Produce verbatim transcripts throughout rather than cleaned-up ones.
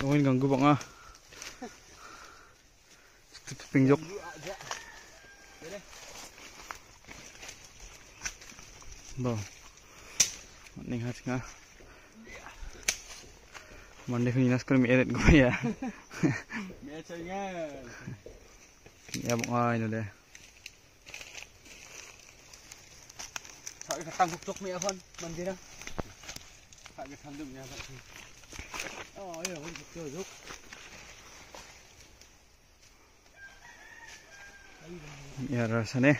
Ngomongin ganggu bang ah. Pinjok. Bang. Ning hat nga. Mande kuni nas kuni eret gue ya. Biasanya. Ya bang ah ini deh. Sao cái tăng cục mẹ con mình thế đâu phải cái thằng đựng nhà vậy ôi giời ơi chơi giúp Ya rasanya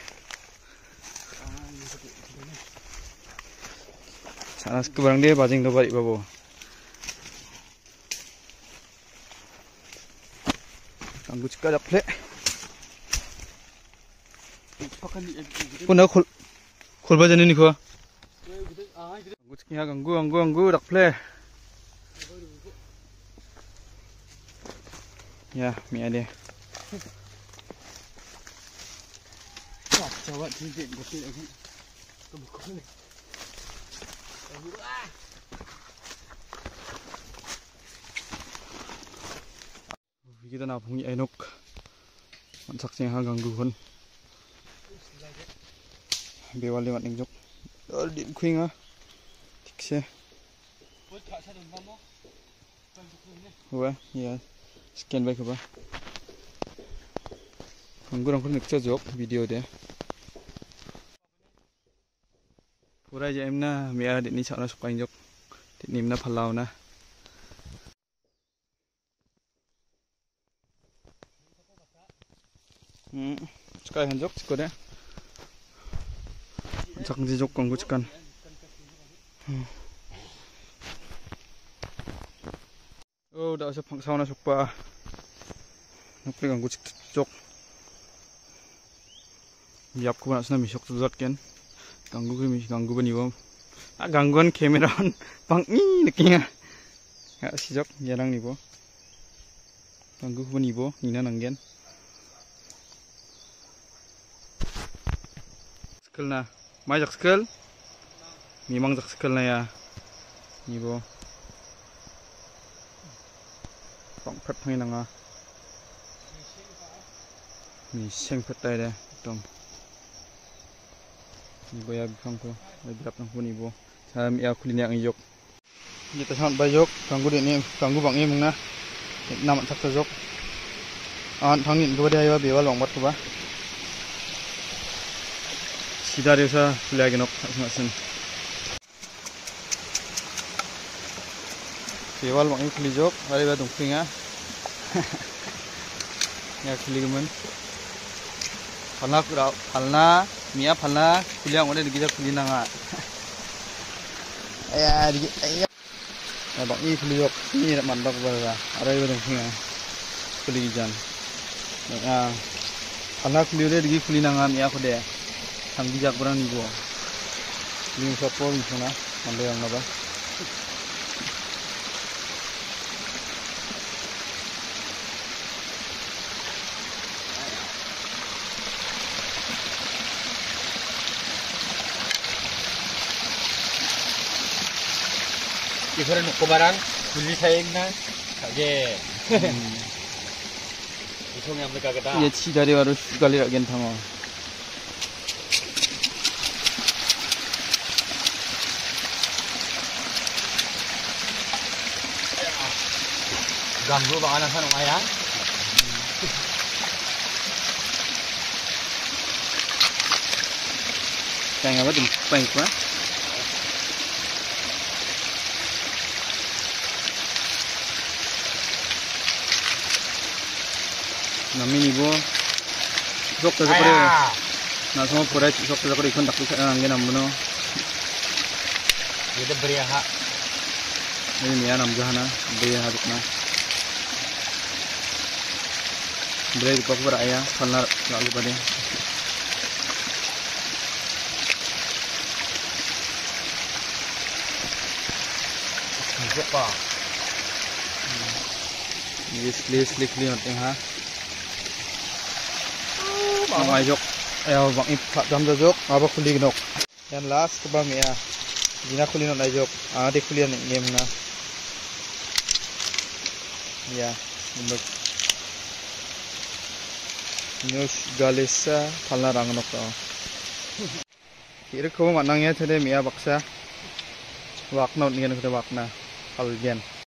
sana kebarang dia bajing do balik babo tangguh cika dak plek pun aku khol ba jani ni ko ganggu ciki ha ganggu ganggu ganggu dak plek ya mi ade coba cincin gede lagi kebuka nih kita na phung ai nok man sak sing ha ganggu kon bewal lewat ning jok dol din khuing ha ठीक से हुआ या scan back हुआ गंगू रंग को निकचा Jacques video दे पूरा जेम ना मेरा दिनी साना सुकाइन जॉक दिनी ना फलाव ना हम्म सुकाइ हन जॉक सुको दे 작지 족 광고 찍간 어 다시 방사원아 족봐 녹비 광고 찍쪽 미압 구분 하시나 미식 두zatken 광고 그 미식 광고 번 이거 아 광고는 카메라는 방이 느낌이야 야 시작 얘랑 이거 광고 구분 이거 니나 난겐 스클나 mai jak sekal memang jak sekal na ya ibo pang phat phai na nga mi seng phat tai de tom ibo ya bifang ko ai brap nang pun ibo sam ya kulin yang yok ni ta san ba yok kanggu de ni kanggu bang e mung na nam sak ta yok an thangin go de ya be wa long bat ko ba 기다려서 플레이하게 놓고 하시면 대활 왕이 풀리죠? 아래가 동핑아 야 풀리면 팔나 그라 팔나 미야 팔나 풀리양 오늘 기자 풀리나가 야 이게 야 왕이 풀리죠? 이 만다고 봐라 아래가 동핑아 풀리기 전 야 팔나 풀리래 이게 풀리나가 미야 그대 Thằng bijak berang ni gua. Ni sopo ni sana, mande yang apa? Ibarat kobaran, beli sayang na, kaje. Isong yang mereka kata. Ye ci dari harus kali ragen thango. Ganggu bang anak sana ayah. Kayak apa tuh? Baik pak. Nami ni bo. Sok tu seperti. Nak semua pura sok tu seperti ikon tak bisa angin ambuno. Ini beri hak. Ini ni anam jahana beri hak na. Beri kau beraya, kalau lalu pada. Siapa? Ini slik slik ni nanti ha. Mama jok, ayo bang ipak jam jok, apa kuli nok. Yang last kebam ya, dina kuli nok jok, ah dek kuli nak game na. Ya, untuk news galisa thalna rangnok to. Kira ko manangya thede mia baksa wakna ngen ko wakna algen.